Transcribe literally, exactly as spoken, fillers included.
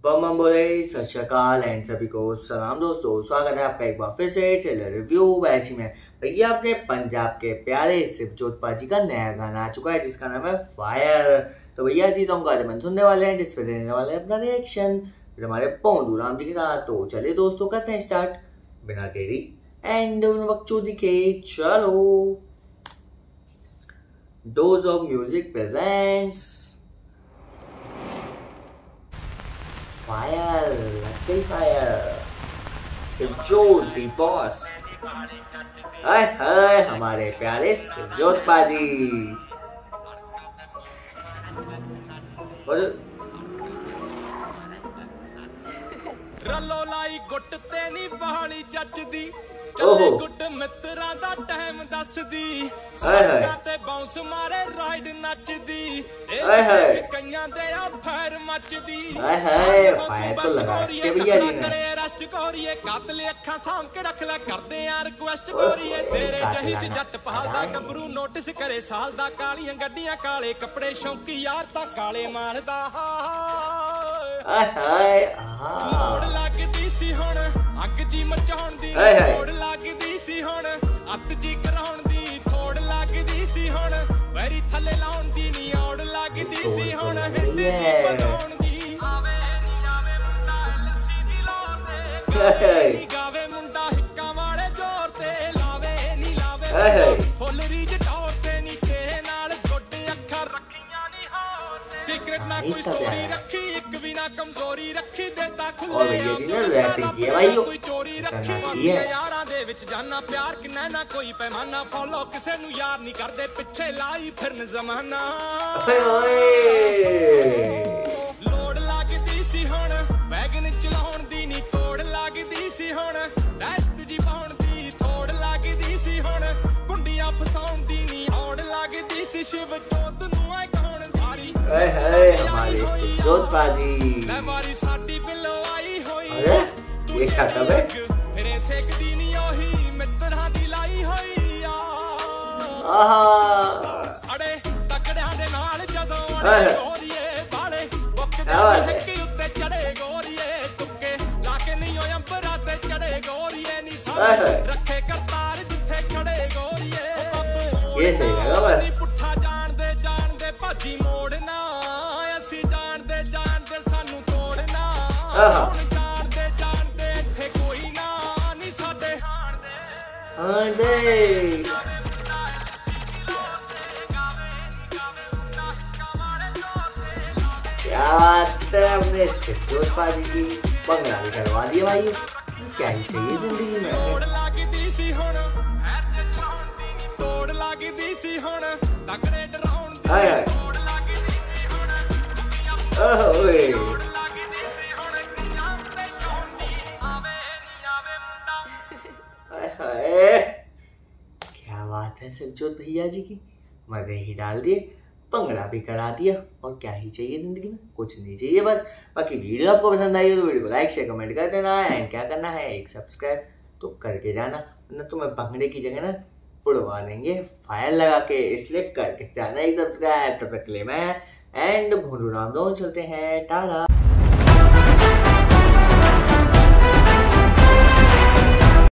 बम बोले सत श्री अकाल एंड सभी को सलाम दोस्तों, स्वागत है आपका एक बार फिर से ट्रेलर रिव्यू बैच में। भैया आपने पंजाब के प्यारे शिवजोत पाजी का नया गाना आ चुका है जिसका नाम है फायर। तो भैया जी तो हम गाने में सुनने वाले हैं, जिस पे देने वाले हैं अपना रिएक्शन फिर हमारे पोंदू राम जी के साथ। तो चलिए दोस्तों करते हैं स्टार्ट बिना देरी एंड बकचोदी के। चलो dose of music presents fire lucky fire Shivjot the boss. Hi hi हमारे प्यारे शिवजोत पाजी। और रलो लाई गुट ते नी पहाड़ी जचदी चले गुट मित्रा दा टाइम दसदी सड़का ते बाउंस मारे राइड नचदी ए कन्या दे आ फायर मचदी। हाय हाय फायर तो लगा के भैया जी ने रेस्ट कोरिए कातले अखां साम के रख ले करदे आ रिक्वेस्ट कोरिए तेरे जही सी जट पहाल दा गबरू नोटिस करे साल दा कालियां गड्डियां काले कपड़े शौकी यार ता काले मारदा। हाय हाय लोड़ लगदी सी हुण अग जी मचाउण दी लोड़ लगदी सी हुण अत जी कराउण दी थोड़ लगदी सी हुण वैरी थल्ले लाउण दी नी औड़ लगदी सी हुण हिंड जी बनाउण दी आवे नी आवे मुंडा लस्सी दी लोर दे नी गावे मुंडा हिक्का वाले जोर ते लावे नी लावे फुल रीज टौर ते नी तेरे नाल गोडे अखां रखियां नी होर सीक्रेट ना कोई स्टोरी रखी एक भी ना कमजोरी रखी देता खुले कोई चोरी रखी यारां दे विच जाना प्यार किन्ना ना कोई पैमाना फॉलो किसे नु यार नहीं करदे पिछे लाई फिरन जमाना। लोड़ लगदी सी हुण वैगन चलाउण दी नी तोड़ लगदी सी हुण दहशत जी पाउण दी थोड़ लगदी सी हुण गुंडियां फसाउण दी नी औड़ लगदी सी शिवजोत नु आई कौण धारी। हाय हाय हमारे शिवजोत पाजी हमारी साडी बिलो आई होई अरे ये क्या कब है फिरे सेकदी नी ओही मित्रा दी लाई होई आ आहा अड़े तकड़ियां दे नाल जदों अड़े गोरीए बाले बुक दे हक्की उत्ते चढ़े गोरीए तुक्के लाके नहीं होय अंबरा ते चढ़े गोरीए नी सारे रखे करतार जिथे खड़े गोरीए ये सही लगा बस पुठा जान दे जान दे भाजी मोड़ना असी जान दे जान दे सानू तोड़ना जान दे जान दे इथे कोई ना नी साडे हाण दे हां दे क्या बात है हमने शिवजोत पाजी की बंगला भी करवा दिया भाई। क्या ही चाहिए जिंदगी में। तोड़ लगदी सी हुण हैर ते चलाउण दी नी तोड़ लगदी सी हुण तगड़े डराउण दी हाय हाय तोड़ लगदी सी हुण ओए तोड़ लगदी सी हुण किन्ना ते शौण दी आवे नी आवे मुंडा। हाय हाय क्या बात है शिवजोत भैया जी की, मजे ही डाल दिए, पंगड़ा भी करा दिया और क्या ही चाहिए जिंदगी में, कुछ नहीं चाहिए बस। बाकी वीडियो आपको पसंद आई हो तो वीडियो को लाइक शेयर कमेंट कर देना एंड क्या करना है एक सब्सक्राइब तो करके जाना, वरना तुम्हें भंगड़े की जगह ना उड़वा देंगे फायर लगा के, इसलिए करके जाना एक सब्सक्राइब। तब तक के लिए मैं एंड भोंडू राम दोनों चलते हैं, टाटा।